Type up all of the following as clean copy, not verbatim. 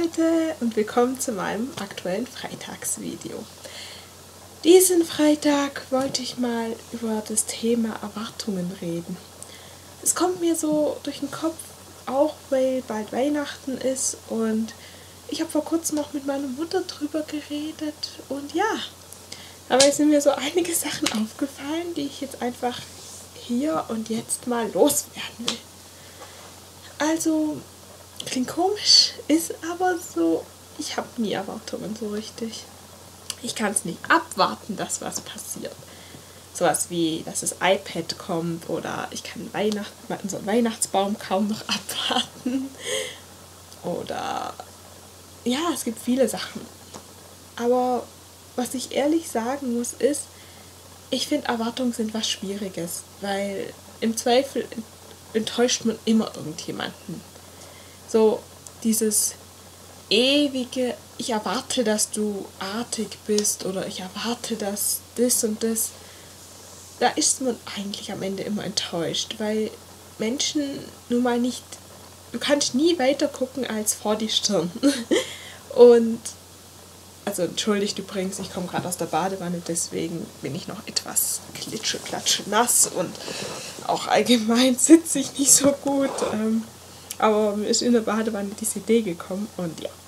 Leute und willkommen zu meinem aktuellen Freitagsvideo. Diesen Freitag wollte ich mal über das Thema Erwartungen reden. Es kommt mir so durch den Kopf, auch weil bald Weihnachten ist und ich habe vor kurzem noch mit meiner Mutter drüber geredet und ja, dabei sind mir so einige Sachen aufgefallen, die ich jetzt einfach hier und jetzt mal loswerden will. Also, klingt komisch, ist aber so, ich habe nie Erwartungen so richtig. Ich kann es nicht abwarten, dass was passiert. Sowas wie, dass das iPad kommt oder ich kann unseren Weihnachtsbaum kaum noch abwarten. Oder ja, es gibt viele Sachen. Aber was ich ehrlich sagen muss ist, ich finde Erwartungen sind was Schwieriges, weil im Zweifel enttäuscht man immer irgendjemanden. So dieses ewige, ich erwarte, dass du artig bist oder ich erwarte, dass das und das, da ist man eigentlich am Ende immer enttäuscht, weil Menschen nun mal nicht, du kannst nie weiter gucken als vor die Stirn. Und, also entschuldigt übrigens, ich komme gerade aus der Badewanne, deswegen bin ich noch etwas nass und auch allgemein sitze ich nicht so gut. Aber mir ist in der Badewanne diese Idee gekommen und ja.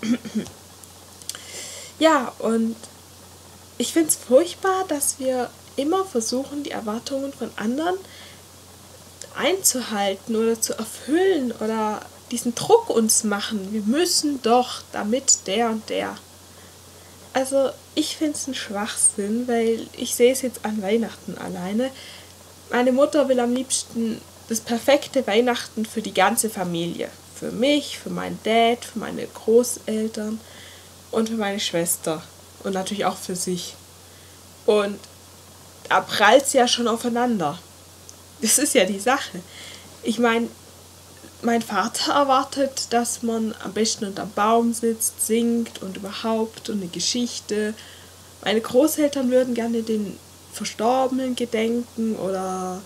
Ja, und ich finde es furchtbar, dass wir immer versuchen, die Erwartungen von anderen einzuhalten oder zu erfüllen oder diesen Druck uns machen. Wir müssen doch, damit der und der. Also ich finde es ein Schwachsinn, weil ich sehe es jetzt an Weihnachten alleine. Meine Mutter will am liebsten das perfekte Weihnachten für die ganze Familie. Für mich, für meinen Dad, für meine Großeltern und für meine Schwester. Und natürlich auch für sich. Und da prallt es ja schon aufeinander. Das ist ja die Sache. Ich meine, mein Vater erwartet, dass man am besten unterm Baum sitzt, singt und überhaupt und eine Geschichte. Meine Großeltern würden gerne den Verstorbenen gedenken oder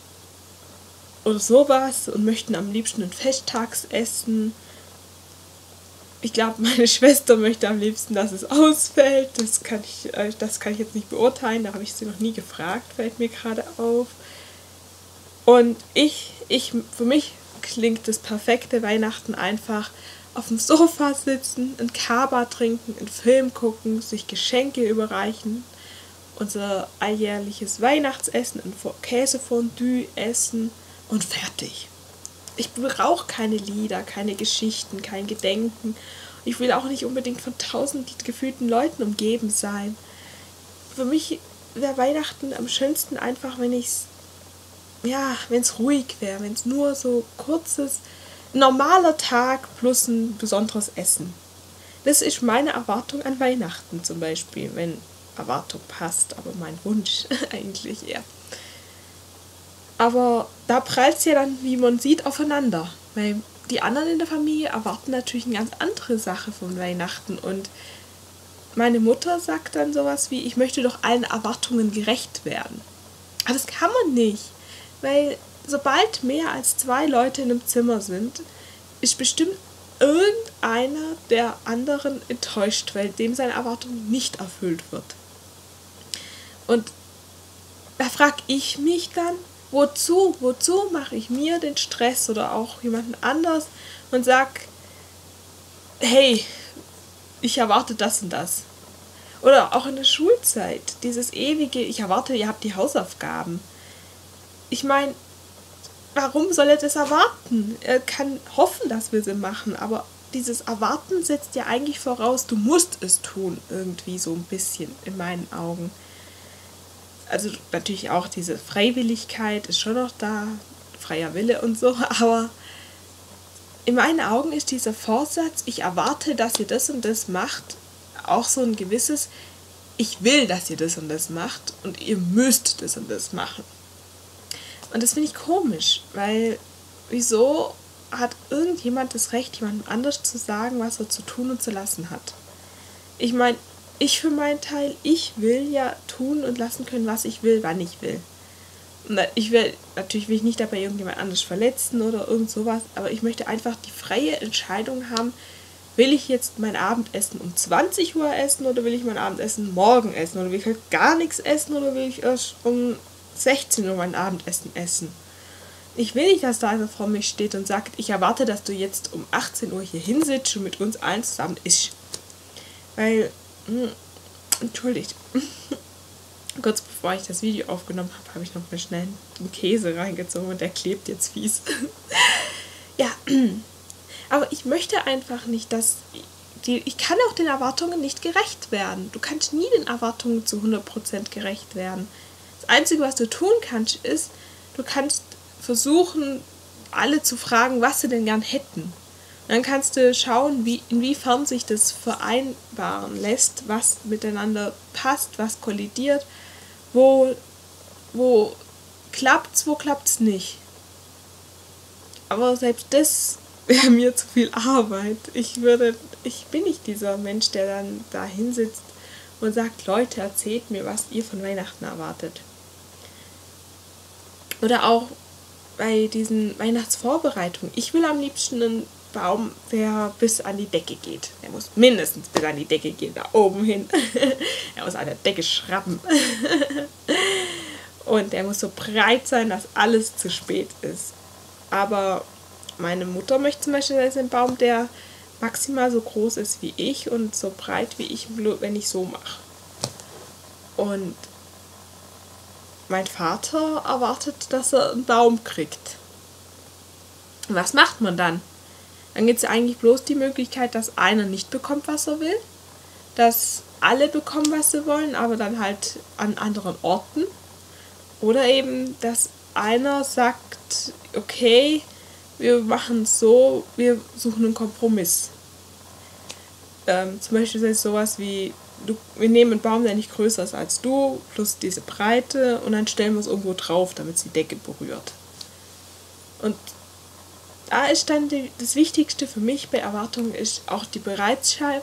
sowas und möchten am liebsten ein Festtagsessen. Ich glaube, meine Schwester möchte am liebsten, dass es ausfällt. Das kann ich jetzt nicht beurteilen, da habe ich sie noch nie gefragt, fällt mir gerade auf. Und für mich klingt das perfekte Weihnachten einfach auf dem Sofa sitzen, ein Kaba trinken, einen Film gucken, sich Geschenke überreichen, unser alljährliches Weihnachtsessen, ein Käsefondue essen und fertig. Ich brauche keine Lieder, keine Geschichten, kein Gedenken. Ich will auch nicht unbedingt von 1000 gefühlten Leuten umgeben sein. Für mich wäre Weihnachten am schönsten einfach, wenn es ruhig wäre, wenn es nur so kurzes, normaler Tag plus ein besonderes Essen. Das ist meine Erwartung an Weihnachten zum Beispiel, wenn Erwartung passt, aber mein Wunsch eigentlich eher. Aber da prallt es ja dann, wie man sieht, aufeinander. Weil die anderen in der Familie erwarten natürlich eine ganz andere Sache von Weihnachten. Und meine Mutter sagt dann sowas wie, ich möchte doch allen Erwartungen gerecht werden. Aber das kann man nicht. Weil sobald mehr als 2 Leute in einem Zimmer sind, ist bestimmt irgendeiner der anderen enttäuscht, weil dem seine Erwartung nicht erfüllt wird. Und da frage ich mich dann, wozu mache ich mir den Stress oder auch jemanden anders und sag, hey, ich erwarte das und das. Oder auch in der Schulzeit, dieses ewige, ich erwarte, ihr habt die Hausaufgaben. Ich meine, warum soll er das erwarten? Er kann hoffen, dass wir sie machen, aber dieses Erwarten setzt ja eigentlich voraus, du musst es tun, irgendwie so ein bisschen, in meinen Augen. Also natürlich auch diese Freiwilligkeit ist schon noch da, freier Wille und so, aber in meinen Augen ist dieser Vorsatz, ich erwarte, dass ihr das und das macht, auch so ein gewisses, ich will, dass ihr das und das macht und ihr müsst das und das machen. Und das finde ich komisch, weil wieso hat irgendjemand das Recht, jemandem anders zu sagen, was er zu tun und zu lassen hat? Ich meine, ich für meinen Teil, ich will ja tun und lassen können, was ich will, wann ich will. Und natürlich will ich nicht dabei irgendjemand anders verletzen oder irgend sowas, aber ich möchte einfach die freie Entscheidung haben, will ich jetzt mein Abendessen um 20 Uhr essen oder will ich mein Abendessen morgen essen oder will ich halt gar nichts essen oder will ich erst um 16 Uhr mein Abendessen essen. Ich will nicht, dass da einer vor mir steht und sagt, ich erwarte, dass du jetzt um 18 Uhr hier hinsitzt und mit uns allen zusammen isst. Weil, entschuldigt, kurz bevor ich das Video aufgenommen habe, habe ich noch mal schnell einen Käse reingezogen und der klebt jetzt fies. Ja, aber ich möchte einfach nicht, dass ich kann auch den Erwartungen nicht gerecht werden. Du kannst nie den Erwartungen zu 100% gerecht werden. Das Einzige, was du tun kannst, ist, du kannst versuchen, alle zu fragen, was sie denn gern hätten. Und dann kannst du schauen, inwiefern sich das vereinbaren lässt, was miteinander passt, was kollidiert, wo klappt's, wo klappt's nicht. Aber selbst das wäre mir zu viel Arbeit. Ich bin nicht dieser Mensch, der dann da hinsitzt und sagt, Leute, erzählt mir, was ihr von Weihnachten erwartet. Oder auch bei diesen Weihnachtsvorbereitungen. Ich will am liebsten einen Baum, der bis an die Decke geht. Der muss mindestens bis an die Decke gehen, da oben hin. Er muss an der Decke schrappen. Und der muss so breit sein, dass alles zu spät ist. Aber meine Mutter möchte zum Beispiel einen Baum, der maximal so groß ist wie ich und so breit wie ich, wenn ich so mache. Und mein Vater erwartet, dass er einen Baum kriegt. Was macht man dann? Dann gibt es eigentlich bloß die Möglichkeit, dass einer nicht bekommt, was er will, dass alle bekommen, was sie wollen, aber dann halt an anderen Orten. Oder eben, dass einer sagt, okay, wir machen es so, wir suchen einen Kompromiss. Zum Beispiel ist es sowas wie, wir nehmen einen Baum, der nicht größer ist als du, plus diese Breite und dann stellen wir es irgendwo drauf, damit es die Decke berührt. Und da ist dann das Wichtigste für mich bei Erwartungen ist auch die Bereitschaft,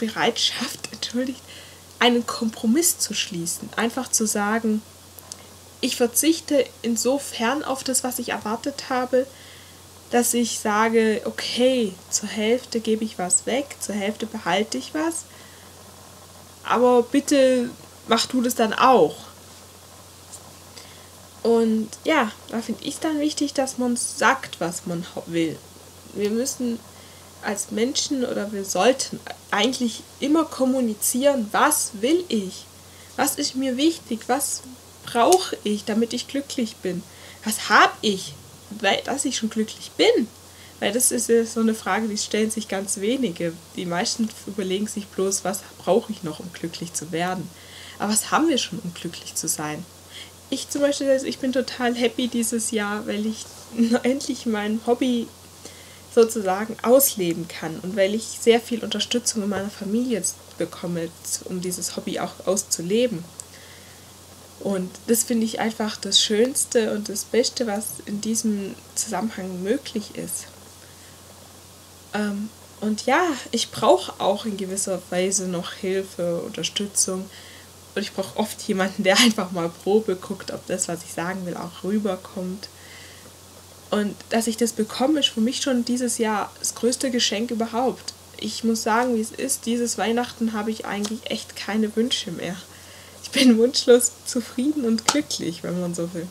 einen Kompromiss zu schließen. Einfach zu sagen, ich verzichte insofern auf das, was ich erwartet habe, dass ich sage, okay, zur Hälfte gebe ich was weg, zur Hälfte behalte ich was, aber bitte mach du das dann auch. Und ja, da finde ich es dann wichtig, dass man sagt, was man will. Wir müssen als Menschen oder wir sollten eigentlich immer kommunizieren, was will ich, was ist mir wichtig, was brauche ich, damit ich glücklich bin, was habe ich, dass ich schon glücklich bin. Weil das ist ja so eine Frage, die stellen sich ganz wenige. Die meisten überlegen sich bloß, was brauche ich noch, um glücklich zu werden. Aber was haben wir schon, um glücklich zu sein? Ich zum Beispiel, ich bin total happy dieses Jahr, weil ich endlich mein Hobby sozusagen ausleben kann und weil ich sehr viel Unterstützung in meiner Familie bekomme, um dieses Hobby auch auszuleben. Und das finde ich einfach das Schönste und das Beste, was in diesem Zusammenhang möglich ist. Und ja, ich brauche auch in gewisser Weise noch Hilfe, Unterstützung. Und ich brauche oft jemanden, der einfach mal Probe guckt, ob das, was ich sagen will, auch rüberkommt. Und dass ich das bekomme, ist für mich schon dieses Jahr das größte Geschenk überhaupt. Ich muss sagen, wie es ist, dieses Weihnachten habe ich eigentlich echt keine Wünsche mehr. Ich bin wunschlos zufrieden und glücklich, wenn man so will.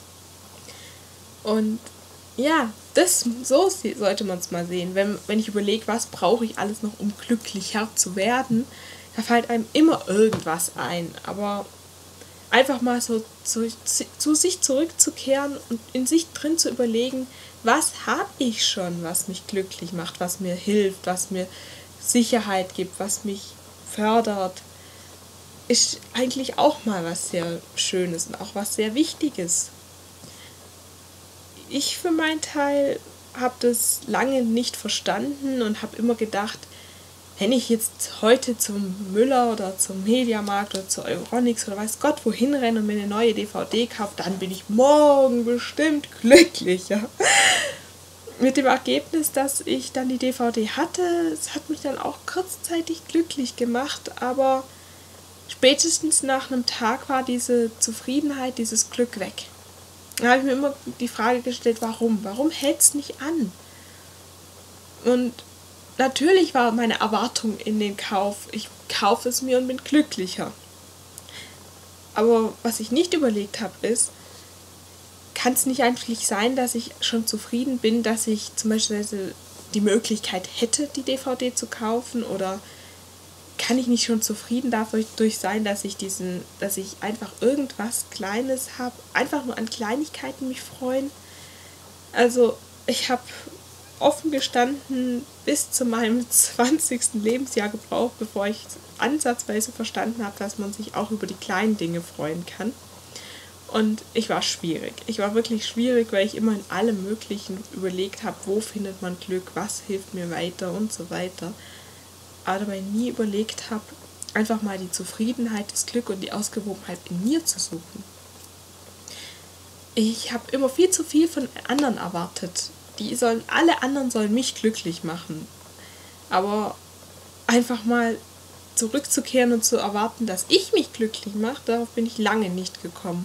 Und ja, so sollte man es mal sehen. Wenn ich überlege, was brauche ich alles noch, um glücklicher zu werden, da fällt einem immer irgendwas ein. Aber einfach mal so zu sich zurückzukehren und in sich drin zu überlegen, was habe ich schon, was mich glücklich macht, was mir hilft, was mir Sicherheit gibt, was mich fördert, ist eigentlich auch mal was sehr Schönes und auch was sehr Wichtiges. Ich für meinen Teil habe das lange nicht verstanden und habe immer gedacht, wenn ich jetzt heute zum Müller oder zum Mediamarkt oder zu Euronics oder weiß Gott wohin renne und mir eine neue DVD kaufe, dann bin ich morgen bestimmt glücklicher. Mit dem Ergebnis, dass ich dann die DVD hatte, es hat mich dann auch kurzzeitig glücklich gemacht, aber spätestens nach einem Tag war diese Zufriedenheit, dieses Glück weg. Da habe ich mir immer die Frage gestellt, warum? Warum hält es nicht an? Und natürlich war meine Erwartung in den Kauf, ich kaufe es mir und bin glücklicher. Aber was ich nicht überlegt habe, ist, kann es nicht eigentlich sein, dass ich schon zufrieden bin, dass ich zum Beispiel die Möglichkeit hätte, die DVD zu kaufen, oder kann ich nicht schon zufrieden dadurch sein, dass ich einfach irgendwas Kleines habe, einfach nur an Kleinigkeiten mich freuen. Also ich habe offen gestanden bis zu meinem 20. Lebensjahr gebraucht, bevor ich ansatzweise verstanden habe, dass man sich auch über die kleinen Dinge freuen kann. Und ich war schwierig. Ich war wirklich schwierig, weil ich immer in allem Möglichen überlegt habe, wo findet man Glück, was hilft mir weiter und so weiter. Aber dabei nie überlegt habe, einfach mal die Zufriedenheit, das Glück und die Ausgewogenheit in mir zu suchen. Ich habe immer viel zu viel von anderen erwartet. Alle anderen sollen mich glücklich machen. Aber einfach mal zurückzukehren und zu erwarten, dass ich mich glücklich mache, darauf bin ich lange nicht gekommen.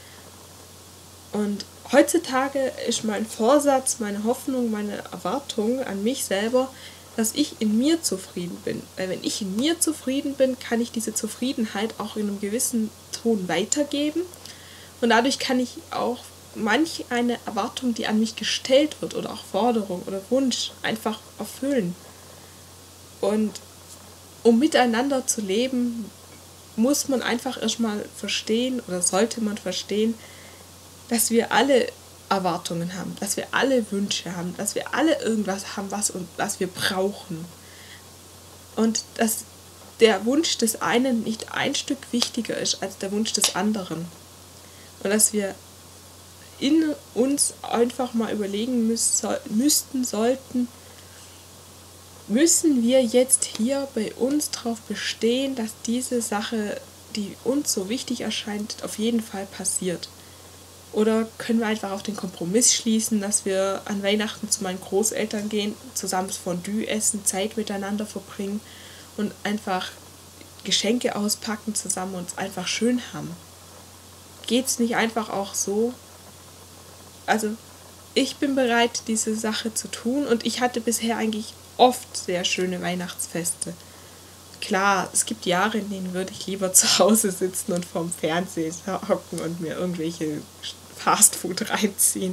Und heutzutage ist mein Vorsatz, meine Hoffnung, meine Erwartung an mich selber, dass ich in mir zufrieden bin. Weil wenn ich in mir zufrieden bin, kann ich diese Zufriedenheit auch in einem gewissen Ton weitergeben. Und dadurch kann ich auch manch eine Erwartung, die an mich gestellt wird, oder auch Forderung oder Wunsch, einfach erfüllen. Und um miteinander zu leben, muss man einfach erstmal verstehen, oder sollte man verstehen, dass wir alle Erwartungen haben, dass wir alle Wünsche haben, dass wir alle irgendwas haben, was wir brauchen. Und dass der Wunsch des einen nicht ein Stück wichtiger ist als der Wunsch des anderen. Und dass wir in uns einfach mal überlegen sollten, müssen wir jetzt hier bei uns darauf bestehen, dass diese Sache, die uns so wichtig erscheint, auf jeden Fall passiert. Oder können wir einfach auf den Kompromiss schließen, dass wir an Weihnachten zu meinen Großeltern gehen, zusammen Fondue essen, Zeit miteinander verbringen und einfach Geschenke auspacken zusammen und es einfach schön haben? Geht's nicht einfach auch so? Also ich bin bereit, diese Sache zu tun, und ich hatte bisher eigentlich oft sehr schöne Weihnachtsfeste. Klar, es gibt Jahre, in denen würde ich lieber zu Hause sitzen und vorm Fernseher hocken und mir irgendwelche Fastfood reinziehen.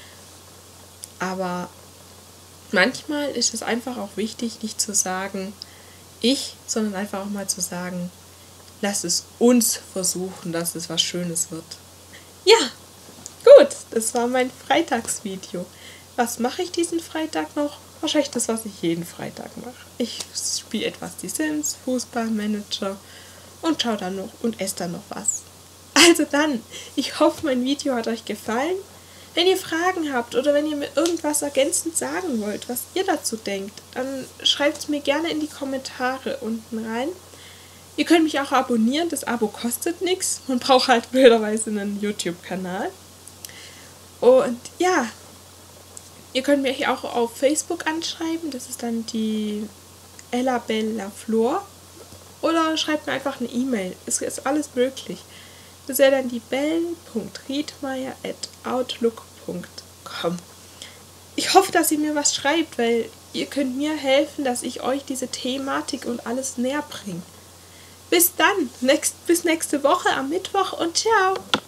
Aber manchmal ist es einfach auch wichtig, nicht zu sagen, sondern einfach auch mal zu sagen, lass es uns versuchen, dass es was Schönes wird. Ja, gut, das war mein Freitagsvideo. Was mache ich diesen Freitag noch? Wahrscheinlich das, was ich jeden Freitag mache. Ich spiele etwas die Sims, Fußballmanager und schaue dann noch und esse dann noch was. Also dann, ich hoffe, mein Video hat euch gefallen. Wenn ihr Fragen habt oder wenn ihr mir irgendwas ergänzend sagen wollt, was ihr dazu denkt, dann schreibt es mir gerne in die Kommentare unten rein. Ihr könnt mich auch abonnieren, das Abo kostet nichts. Man braucht halt blöderweise einen YouTube-Kanal. Und ja, ihr könnt mich auch auf Facebook anschreiben, das ist dann die Ella Bella Flor. Oder schreibt mir einfach eine E-Mail, es ist alles möglich. Das wäre dann die bellen.riedmeier@outlook.com. Ich hoffe, dass ihr mir was schreibt, weil ihr könnt mir helfen, dass ich euch diese Thematik und alles näher bringe. Bis dann, bis nächste Woche am Mittwoch und ciao!